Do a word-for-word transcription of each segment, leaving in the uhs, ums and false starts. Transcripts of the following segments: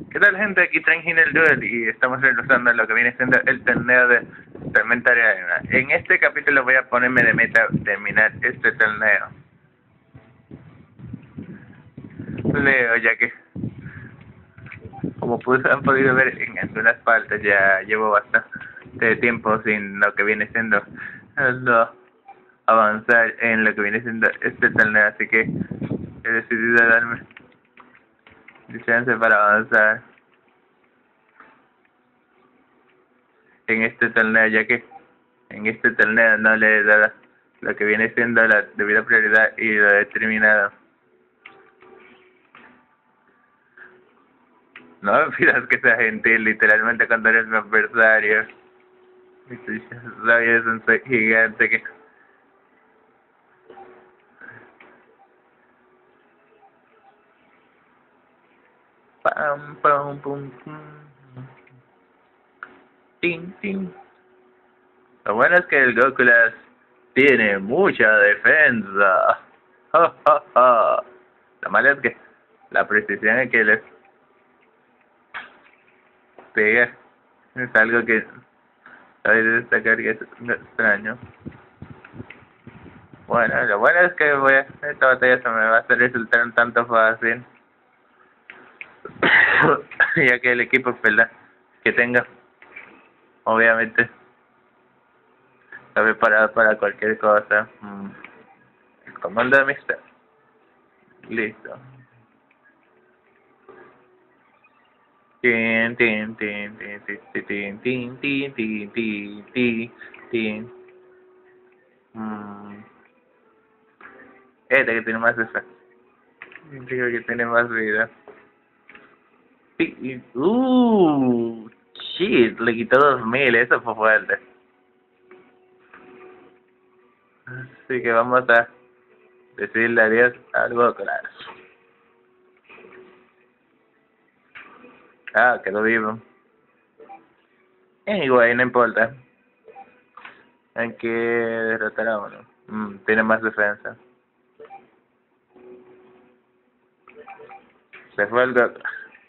¿Qué tal, gente? Aquí Tranquil Duel y estamos regresando a lo que viene siendo el torneo de Tormentaria Arena. En este capítulo voy a ponerme de meta terminar este torneo. Leo, ya que como pues, han podido ver en algunas partes, ya llevo bastante tiempo sin lo que viene siendo no, avanzar en lo que viene siendo este torneo, así que he decidido darme chance para avanzar en este torneo, ya que en este torneo no le he dado lo que viene siendo la debida prioridad y lo he terminado. No me pidas que sea gentil, literalmente cuando eres mi adversario. Soy un gigante que... Pam, pam, pum, pum. Tin, tin. Lo bueno es que el Gokulas tiene mucha defensa. Ja, ja, ja. Lo malo es que la precisión en que les pega es algo que hay de destacar que es extraño. Bueno, lo bueno es que voy a, esta batalla se me va a hacer resultar un tanto fácil. Ya que el equipo ¿verdad? que tenga, obviamente, está preparado para cualquier cosa. Mm. El comando de amistad. Listo. Tin, tin, tin, tin, tin, tin, tin, tin, tin, tin, tin, tin. Mm. Este que tiene más esa. Digo que tiene más vida. Uh, shit, le quitó dos mil, eso fue fuerte. Así que vamos a decirle adiós al Gokulas. Ah, quedó vivo. Anyway, no importa. Hay que derrotar a uno. Mm, tiene más defensa. Se fue el Goku.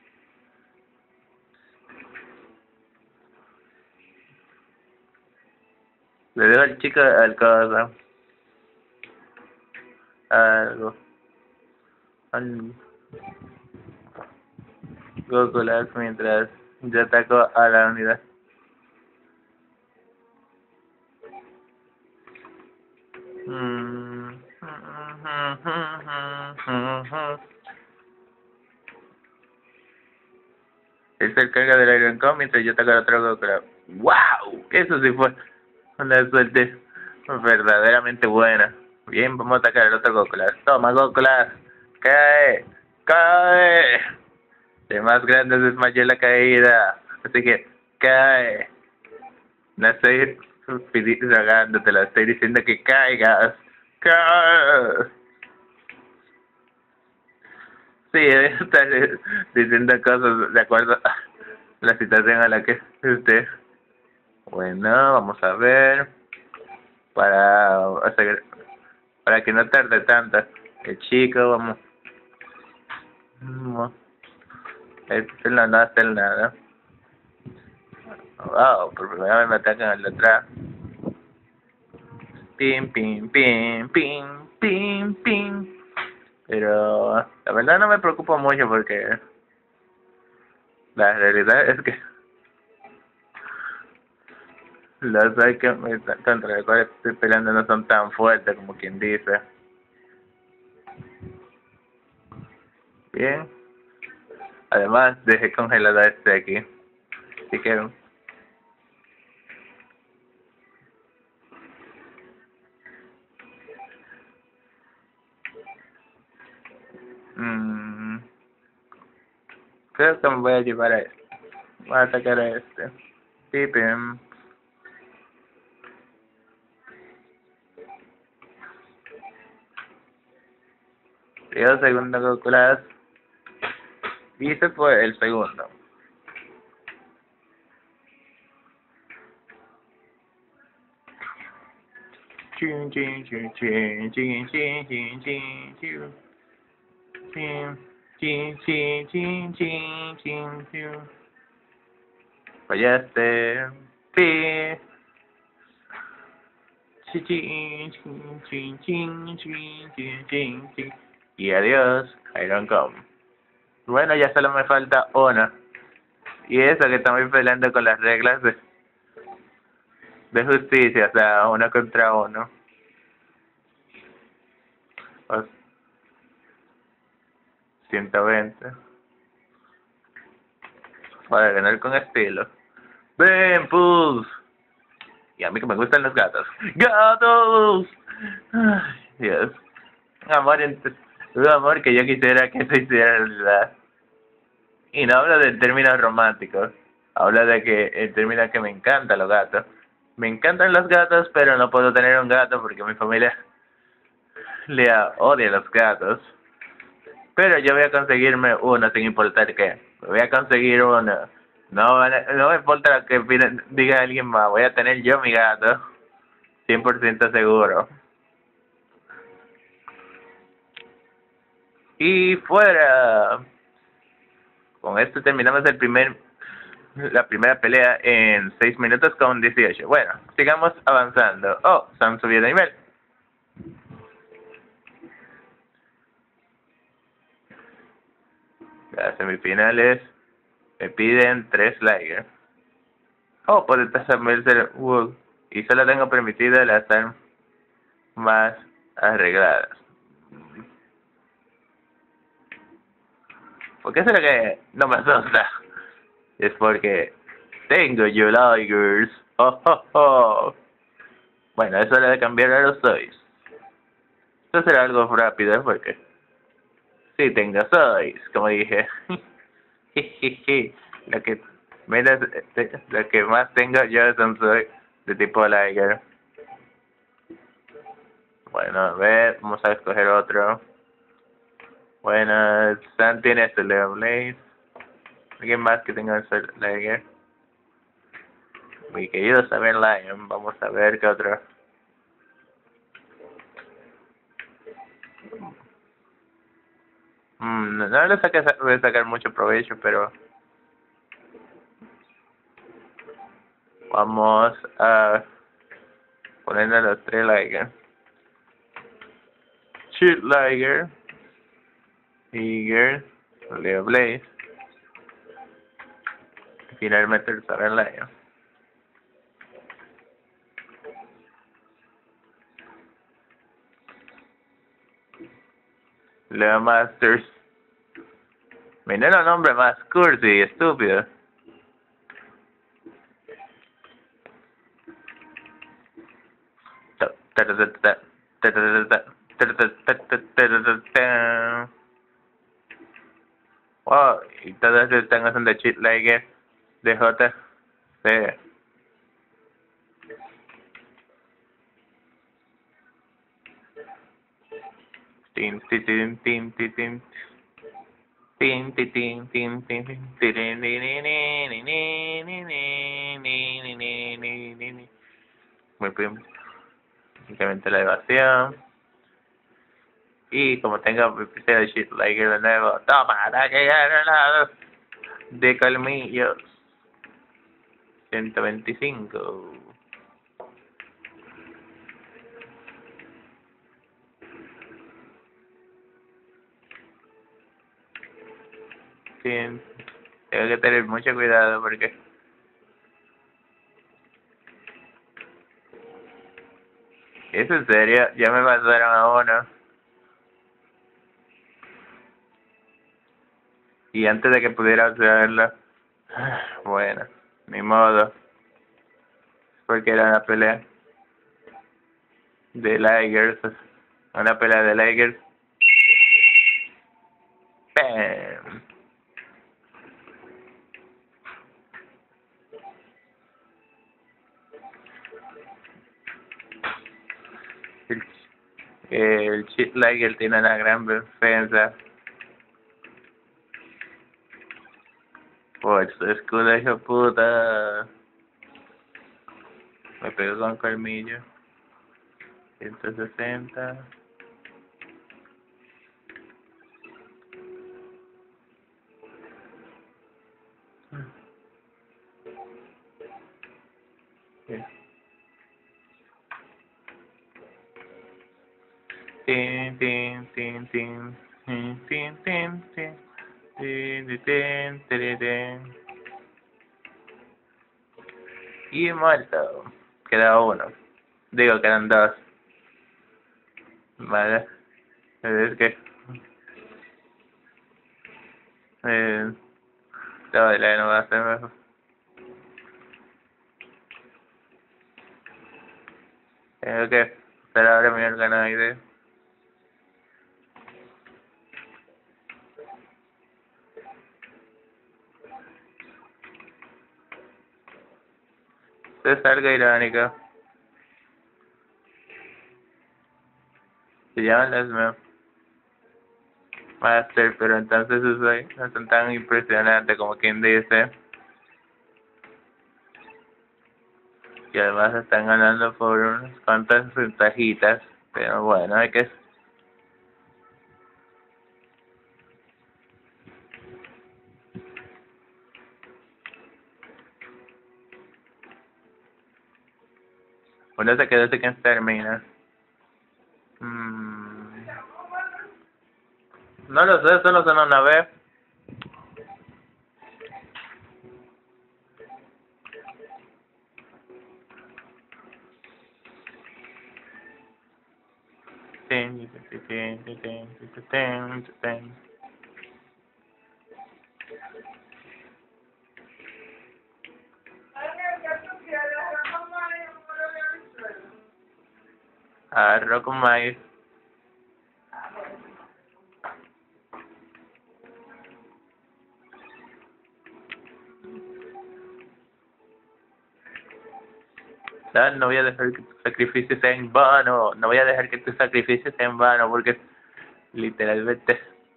Le dejo al chico al cosa. Algo. Al Gokulas mientras yo ataco a la unidad. Mm. Él se carga del Iron Com mientras yo ataco al otro Gokulas. ¡Wow! Eso sí fue una suerte verdaderamente buena. Bien, vamos a atacar al otro Gokulas. Toma, Gokulas. Cae. Cae. El más grande desmayó la caída. Así que cae. No estoy rogándote, lo estoy diciendo que caigas. Cae. Sí, está diciendo cosas de acuerdo a la situación a la que esté. Bueno, vamos a ver. Para hacer, para que no tarde tanto el chico, vamos. No, este no, no hace nada. Wow, por primera vez me atacan al de atrás. Pim, pim, pim, pim, pim, pim. Pero la verdad no me preocupo mucho porque la realidad es que los hay que contra los cuales estoy peleando no son tan fuertes como quien dice. Bien. Además dejé congelado a este aquí. Así que mmm, creo que me voy a llevar a este. Voy a atacar a este. Pipim. Dio segundo Gokulas. Y ese fue el segundo. Chin, chin, chin, chin, chin, chin, chin, chin, chin, chin, Chin, chin, chin, chin, chin, chin. Fallaste. Sí. Chin, chin, chin, chin, chin, chin, chin, chin, chin. Y adiós, Iron Com. Bueno, ya solo me falta uno. Y eso que estamos peleando con las reglas de, de justicia, o sea, uno contra uno. O ciento veinte. Para ganar con estilo. ¡Ven, Pulse! Y a mí que me gustan los gatos. ¡Gatos! Ay, Dios. Un amor, ent- un amor que yo quisiera que se hiciera realidad. Y no hablo de términos románticos. Hablo de que en términos que me encantan los gatos. Me encantan los gatos, pero no puedo tener un gato porque mi familia le odia a los gatos. Pero yo voy a conseguirme uno sin importar qué. Voy a conseguir uno. No, no me importa lo que opine- diga alguien más. Voy a tener yo mi gato. cien por ciento seguro. Y fuera. Con esto terminamos el primer, la primera pelea en seis minutos con dieciocho. Bueno, sigamos avanzando. Oh, Sam subió de nivel. Las semifinales me piden tres likes. Oh, por detrás también ser Wood. Y solo tengo permitido las armas más arregladas. ¿Por qué será que no me asusta? Es porque tengo yo Ligers. Oh, oh, oh. Bueno, es hora de cambiar a los Zois. Esto será algo rápido porque sí tengo Zois, como dije. Lo que menos, lo que más tengo yo son Zois de tipo Liger. Bueno, a ver, vamos a escoger otro. Bueno, Sam tiene este Leo Blaze. ¿Alguien más que tenga ese Liger? Mi querido saber Lion, vamos a ver qué otro. Mm, no, no le saqué, voy a sacar mucho provecho, pero vamos a ponerle los tres Liger. Shoot Liger, Eager, Leo Blaze, y finalmente el saber Lion. Leo Masters. Menudo nombre más cursi y estúpido. Wow, y todos están haciendo cheat like de J C. Tin tin tin tin tin tin tin tin tin tin tin tin tin. Muy bien, simplemente la evasión. Y como tengo mi PC de shit like de nuevo, toma, ataque granado de colmillos. ciento veinticinco. Sí, tengo que tener mucho cuidado porque ¿es en serio? Ya me pasaron a uno. Y antes de que pudiera hacerlo, bueno, ni modo, porque era una pelea de Ligers, una pelea de Ligers. ¡Bam! El, el Cheat Liger tiene una gran defensa por su escudo, hijo puta. Me pegó con colmillo. ciento sesenta. Tin, tin, tin, tin, tin, tin, tin, tin, tin, tin, tin, tin. Y muerto. Queda uno. Digo, quedan dos. Vale. Es que... Eh... Todo la no va a hacer mejor. Tengo que esperar ahora mi organoide. Esto es algo irónico. Se llaman las Master, pero entonces soy, no son tan impresionantes como quien dice. Y además están ganando por unas cuantas ventajitas. Pero bueno, hay que... Uno se quedó sin que termina. Mm. No lo sé, solo son una vez. Ten, ten, ten, ten, ten, ten, ten. Arroz con maíz. No, no voy a dejar que tu sacrificio sea en vano. No voy a dejar que tu sacrificio sea en vano porque literalmente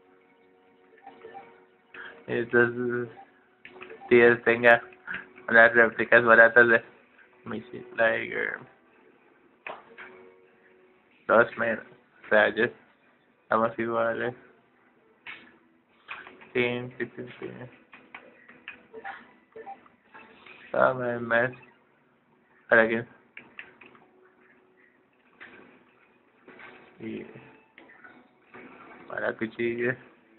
estos tíos tengan unas réplicas baratas de Missy Tiger. Dos menos. O sea, yo estamos iguales. Sí, sí, sí, sí. Dame más. ¿Para qué? Y para cuchillas.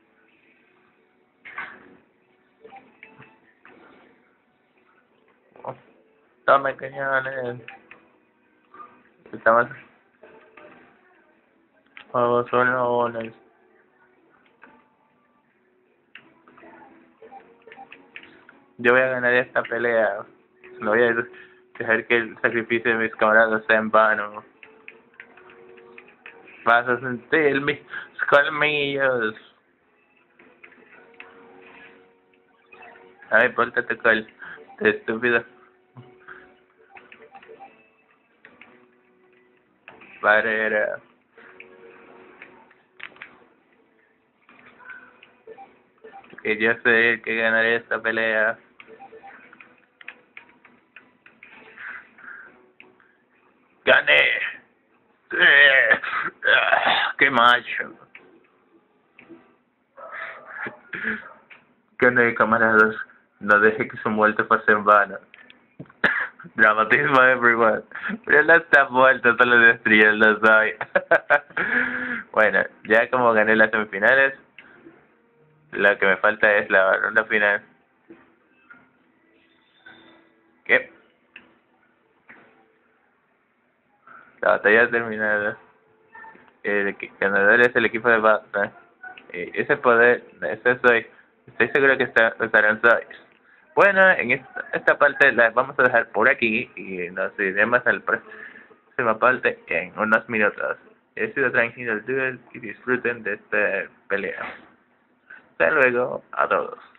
Oh, tome cañones. Estamos... Oh, solo unos. Yo voy a ganar esta pelea. No voy a dejar que el sacrificio de mis camaradas sea en vano. Vas a sentir mis colmillos. Ay, pórtate col, estúpido. Barrera. Que yo sé el que ganaré esta pelea. ¡Gané! ¡Sí! ¡Qué macho! Gané, camaradas. No deje que su muerte pase en vano. Dramatismo everyone. Pero él no está muerto, solo destruyendo soy. Bueno, ya como gané las semifinales, lo que me falta es la ronda final. ¿Qué? La batalla ha terminado. El ganador es el equipo de Batman. Eh, ese poder, ese soy. Estoy seguro que está, estarán sois. Bueno, en esta, esta parte la vamos a dejar por aquí y nos iremos al próxima parte en unos minutos. He sido tranquilo el duel y disfruten de esta pelea. Hasta luego a todos.